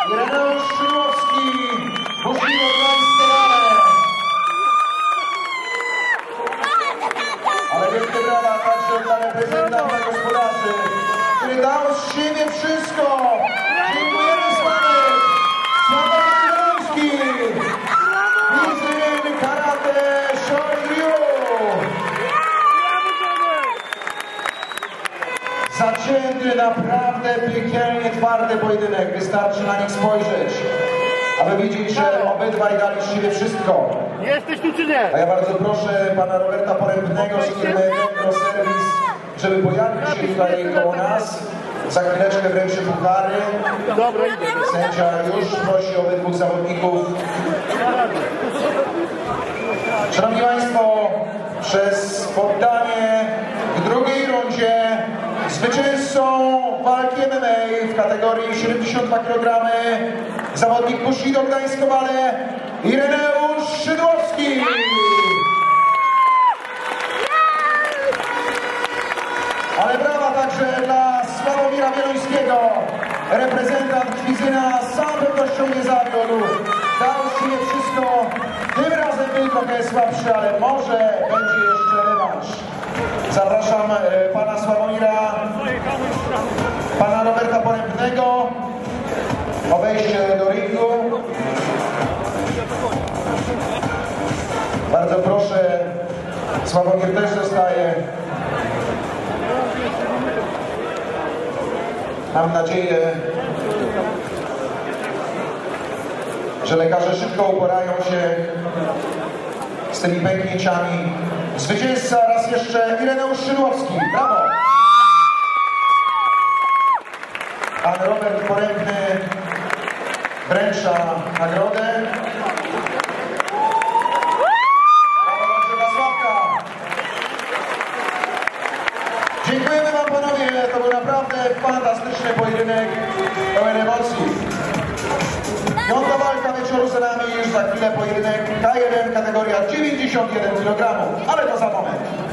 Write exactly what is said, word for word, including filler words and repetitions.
Ireneusz Szydłowski, Bushido Gdańsk-Kowale. Ale wielkie brawa także dla reprezentanta gospodarzy, który dał z siebie wszystko. Dziękujemy Sławek, Sławek Gdański, Mistrz Karate Shoryu. Zacięty, naprawdę piekielnie twardy pojedynek. Wystarczy na nich spojrzeć, aby widzieć, że obydwaj dali z siebie wszystko. Jesteś tu czy nie? A ja bardzo proszę pana Roberta Porębnego z firmy Elektroserwis, żeby pojawił się tutaj koło nas. Za chwileczkę wręczy puchary. Dobra, idę. Sędzia już prosi obydwu zawodników. Szanowni Państwo, przez poddanie w drugiej rundzie zwycięzcą walki M M A w kategorii siedemdziesiąt dwa kilogramy zawodnik Bushido Gdańsk-Kowale Ireneusz Szydłowski. Ale brawa także dla Sławomira Wieluńskiego. Reprezentant Kwizyna z całą pewnością nie zawiódł. Dał z siebie wszystko. Tym razem był trochę słabszy, ale może będzie jeszcze rewanż. Zapraszam e, pana Sławomira, pana Roberta Porębnego o wejście do ringu. Bardzo proszę, Sławomir też zostaje. Mam nadzieję, że lekarze szybko uporają się z tymi pęknięciami. Zwycięzca raz jeszcze Ireneusz Szydłowski. Brawo! Pan Robert Porębny wręcza nagrodę. Brawo dla Sławka. Dziękujemy wam panowie, to był naprawdę fantastyczny pojedynek, pełen emocji. Piąta walka wieczoru za nami, już za chwilę pojedynek K jeden kategoria dziewięćdziesiąt jeden kilogramów, ale to za moment.